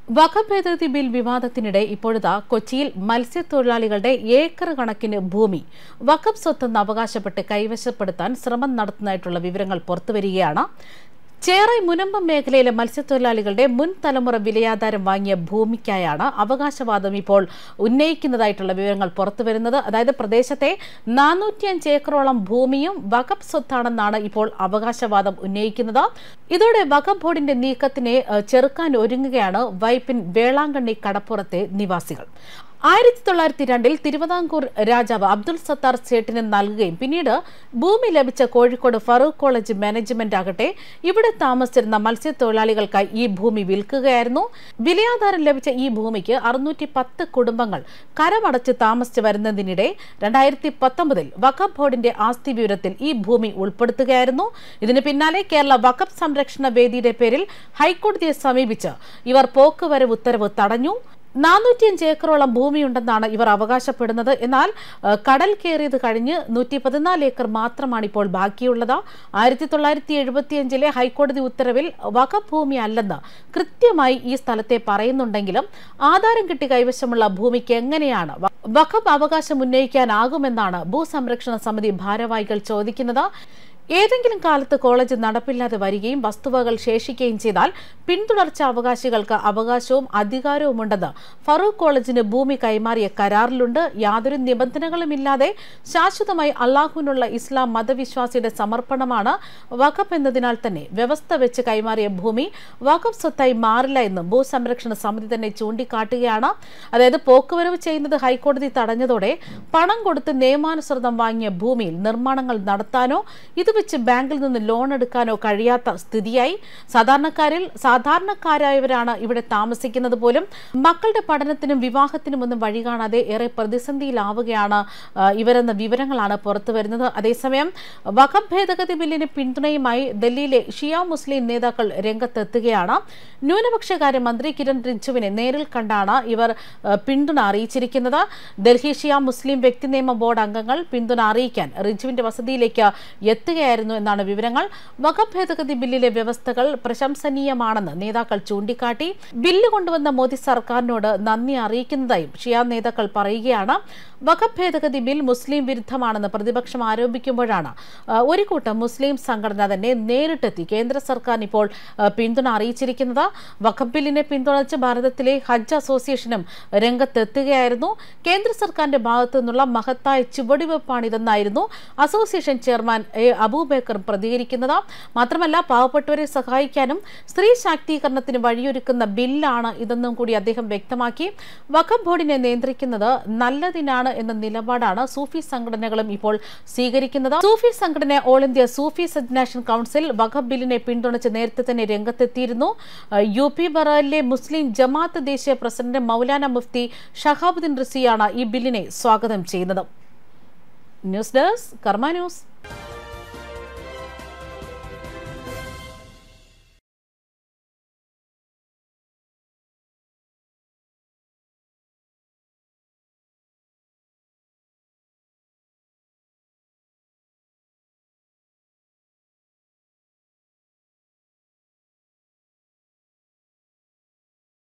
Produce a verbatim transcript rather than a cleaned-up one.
വഖഫ് ഭേദഗതി ബിൽ വിവാദത്തിനിടെ ഇപ്പോഴത്തെ കൊച്ചിയിൽ മത്സ്യത്തൊഴിലാളികളുടെ ഏക്കർ കണക്കിന് ഭൂമി വഖഫ് സ്വത്തെന്ന് അവകാശപ്പെട്ട് കൈവശപ്പെടുത്താൻ ശ്രമം നടത്തുന്നതായിട്ടുള്ള വിവരങ്ങൾ പുറത്തുവരികയാണ്. ചേറൈ മുനമ്പം മേഖലയിലെ മത്സ്യത്തൊഴിലാളികളുടെ മുൻ തലമുറ വിലയാധാരം വാങ്ങിയ ഭൂമിക്കായാണ് അവകാശവാദം ഇപ്പോൾ ഉന്നയിക്കുന്നതായിട്ടുള്ള വിവരങ്ങൾ പുറത്തുവരുന്നത്. അതായത് പ്രദേശത്തെ നാനൂറ്റിയഞ്ച് ഏക്കറോളം ഭൂമിയും വഖഫ് സ്വത്താണെന്നാണ് ഇപ്പോൾ അവകാശവാദം ഉന്നയിക്കുന്നത്. ഇതോടെ വഖഫ് ബോർഡിന്റെ നീക്കത്തിനെ ചെറുക്കാൻ ഒരുങ്ങുകയാണ് വൈപ്പിൻ വേളാങ്കണ്ണി കടപ്പുറത്തെ നിവാസികൾ. ആയിരത്തി തൊള്ളായിരത്തി രണ്ടിൽ തിരുവിതാംകൂർ രാജാവ് അബ്ദുൾ സത്താർ സേട്ടിന് നൽകുകയും പിന്നീട് ഭൂമി ലഭിച്ച കോഴിക്കോട് ഫറൂഖ് കോളേജ് മാനേജ്മെന്റ് ആകട്ടെ ഇവിടെ താമസിച്ചിരുന്ന മത്സ്യത്തൊഴിലാളികൾക്കായി ഈ ഭൂമി വിൽക്കുകയായിരുന്നു. വിലയാധാരം ലഭിച്ച ഈ ഭൂമിക്ക് അറുന്നൂറ്റി പത്ത് കുടുംബങ്ങൾ കരമടച്ച് താമസിച്ചു വരുന്നതിനിടെ രണ്ടായിരത്തി പത്തൊമ്പതിൽ വഖഫ് ബോർഡിന്റെ ആസ്തി വിവരത്തിൽ ഈ ഭൂമി ഉൾപ്പെടുത്തുകയായിരുന്നു. ഇതിന് പിന്നാലെ കേരള വഖഫ് സംരക്ഷണ വേദിയുടെ പേരിൽ ഹൈക്കോടതിയെ സമീപിച്ച് ഇവർ പോക്കുവരവ് ഉത്തരവ് തടഞ്ഞു. നാനൂറ്റിയഞ്ച് ഏക്കറോളം ഭൂമിയുണ്ടെന്നാണ് ഇവർ അവകാശപ്പെടുന്നത്. എന്നാൽ കടൽ കയറിയത് കഴിഞ്ഞ് നൂറ്റി പതിനാല് ഏക്കർ മാത്രമാണ് ഇപ്പോൾ ബാക്കിയുള്ളത്. ആയിരത്തി തൊള്ളായിരത്തി എഴുപത്തിയഞ്ചിലെ ഹൈക്കോടതി ഉത്തരവിൽ വഖഫ് ഭൂമി അല്ലെന്ന് കൃത്യമായി ഈ സ്ഥലത്തെ പറയുന്നുണ്ടെങ്കിലും ആധാരം കിട്ടി കൈവശമുള്ള ഭൂമിക്ക് എങ്ങനെയാണ് വഖഫ് അവകാശം ഉന്നയിക്കാനാകുമെന്നാണ് ഭൂസംരക്ഷണ സമിതി ഭാരവാഹികൾ ചോദിക്കുന്നത്. ഏതെങ്കിലും കാലത്ത് കോളേജ് നടപ്പില്ലാതെ വരികയും വസ്തുവകൾ ശേഷിക്കുകയും ചെയ്താൽ പിന്തുടർച്ച അവകാശികൾക്ക് അവകാശവും അധികാരവുമുണ്ടെന്ന് ഫറൂഖ് കോളേജിന് ഭൂമി കൈമാറിയ കരാറിലുണ്ട്. യാതൊരു നിബന്ധനകളുമില്ലാതെ ശാശ്വതമായി അള്ളാഹുവിനുള്ള ഇസ്ലാം മതവിശ്വാസിയുടെ സമർപ്പണമാണ് വഖഫ് എന്നതിനാൽ തന്നെ വ്യവസ്ഥ വെച്ച് കൈമാറിയ ഭൂമി വഖഫ് സ്വത്തായി മാറില്ല എന്ന് ഭൂസംരക്ഷണ സമിതി തന്നെ ചൂണ്ടിക്കാട്ടുകയാണ്. അതായത് പോക്കുവരവ് ചെയ്യുന്നത് ഹൈക്കോടതി തടഞ്ഞതോടെ പണം കൊടുത്ത് നിയമാനുസൃതം വാങ്ങിയ ഭൂമിയിൽ നിർമ്മാണങ്ങൾ നടത്താനോ ഇത് വെച്ച് ബാങ്കിൽ നിന്ന് ലോൺ എടുക്കാനോ കഴിയാത്ത സ്ഥിതിയായി. സാധാരണക്കാരിൽ സാധാരണക്കാരായവരാണ് ഇവിടെ താമസിക്കുന്നത് പോലും. മക്കളുടെ പഠനത്തിനും വിവാഹത്തിനും ഒന്നും വഴി കാണാതെ ഏറെ പ്രതിസന്ധിയിലാവുകയാണ് ഇവരെന്ന വിവരങ്ങളാണ് പുറത്തുവരുന്നത്. അതേസമയം വഖഫ് ഭേദഗതി ബില്ലിന് പിന്തുണയുമായി ഡൽഹിയിലെ ഷിയ മുസ്ലിം നേതാക്കൾ രംഗത്തെത്തുകയാണ്. ന്യൂനപക്ഷകാര്യ മന്ത്രി കിരൺ റിജ്ജുവിനെ നേരിൽ കണ്ടാണ് ഇവർ പിന്തുണ അറിയിച്ചിരിക്കുന്നത്. ഡൽഹി ഷിയ മുസ്ലിം വ്യക്തി നിയമ ബോർഡ് അംഗങ്ങൾ പിന്തുണ അറിയിക്കാൻ റിജ്ജുവിന്റെ വസതിയിലേക്ക് എത്തുക ായിരുന്നു എന്നാണ് വിവരങ്ങൾ. വഖഫ് ഭേദഗതി ബില്ലിലെ വ്യവസ്ഥകൾ പ്രശംസനീയമാണെന്ന് നേതാക്കൾ ചൂണ്ടിക്കാട്ടി. ബില്ല് കൊണ്ടുവന്ന മോദി സർക്കാരിനോട് നന്ദി അറിയിക്കുന്നതായും ഷിയ നേതാക്കൾ പറയുകയാണ്. വഖഫ് ഭേദഗതി ബിൽ മുസ്ലിം വിരുദ്ധമാണെന്ന് പ്രതിപക്ഷം ആരോപിക്കുമ്പോഴാണ് ഒരു കൂട്ടം മുസ്ലിം സംഘടന തന്നെ നേരിട്ടെത്തി കേന്ദ്ര സർക്കാരിന് ഇപ്പോൾ പിന്തുണ അറിയിച്ചിരിക്കുന്നത്. വഖഫ് ബില്ലിനെ പിന്തുണച്ച് ഭാരതത്തിലെ ഹജ്ജ് അസോസിയേഷനും രംഗത്തെത്തുകയായിരുന്നു. കേന്ദ്ര സർക്കാരിന്റെ ഭാഗത്തു നിന്നുള്ള മഹത്തായ ചുവടുവെപ്പാണിതെന്നായിരുന്നു അസോസിയേഷൻ ചെയർമാൻ എ അബൂബക്കർ പ്രതികരിക്കുന്നത്. മാത്രമല്ല പാവപ്പെട്ടവരെ സഹായിക്കാനും സ്ത്രീ ശാക്തീകരണത്തിന് വഴിയൊരുക്കുന്ന ബില്ലാണ് ഇതെന്നും കൂടി അദ്ദേഹം വ്യക്തമാക്കി. വഖഫ് ബോർഡിനെ നിയന്ത്രിക്കുന്നത് നല്ലതിനാണ് എന്ന നിലപാടാണ് സൂഫി സംഘടനകളും ഇപ്പോൾ സ്വീകരിക്കുന്നത്. സൂഫി സംഘടന ഓൾ ഇന്ത്യ സൂഫി സജ്ജനേഷൻ കൌൺസിൽ വഖഫ് ബില്ലിനെ പിന്തുണച്ച് നേരത്തെ തന്നെ രംഗത്തെത്തിയിരുന്നു. യു പി ബറായിലെ മുസ്ലിം ജമാഅത്ത് ദേശീയ പ്രസിഡന്റ് മൗലാന മുഫ്തി ഷഹാബുദ്ദീൻ റിസിയാണ് ഈ ബില്ലിനെ സ്വാഗതം ചെയ്യുന്നത്. News desk Karma news.